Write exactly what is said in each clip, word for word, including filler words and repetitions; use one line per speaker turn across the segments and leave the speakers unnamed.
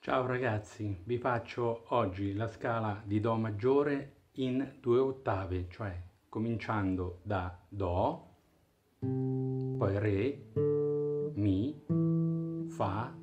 Ciao ragazzi, vi faccio oggi la scala di Do maggiore in due ottave, cioè cominciando da Do, poi Re, Mi, Fa,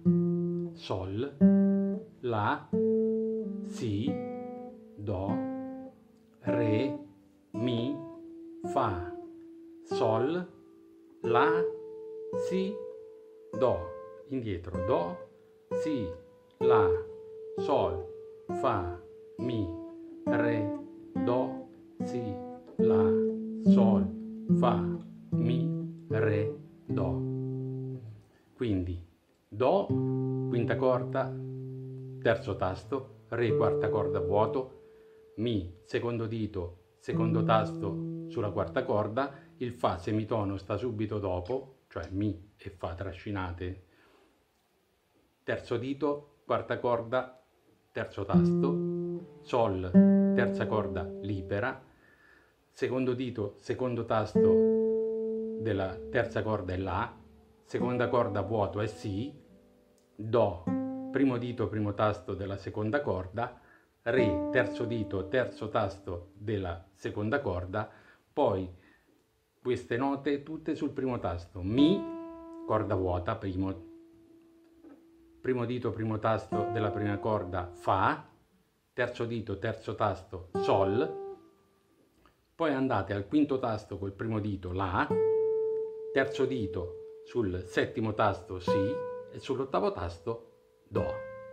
Sol, La, Si, Do, Re, Mi, Fa, Sol, La, Si, Do. Indietro Do, Si, La, Sol, Fa, Mi, Re, Do, Si, La, Sol, Fa, Mi, Re, Do. Quindi Do, quinta corda, terzo tasto, Re, quarta corda vuoto, Mi, secondo dito, secondo tasto sulla quarta corda, il Fa semitono sta subito dopo, cioè Mi e Fa trascinate, terzo dito, quarta corda, terzo tasto, Sol, terza corda libera, secondo dito, secondo tasto della terza corda è La, seconda corda vuoto è Si, Do, primo dito, primo tasto della seconda corda, Re, terzo dito, terzo tasto della seconda corda, poi queste note tutte sul primo tasto, Mi, corda vuota, primo, primo dito, primo tasto della prima corda, Fa, terzo dito, terzo tasto, Sol, poi andate al quinto tasto col primo dito, La, terzo dito sul settimo tasto, Si, e sull'ottavo tasto, Do.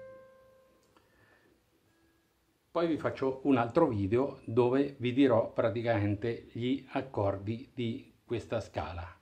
Poi vi faccio un altro video dove vi dirò praticamente gli accordi di questa scala.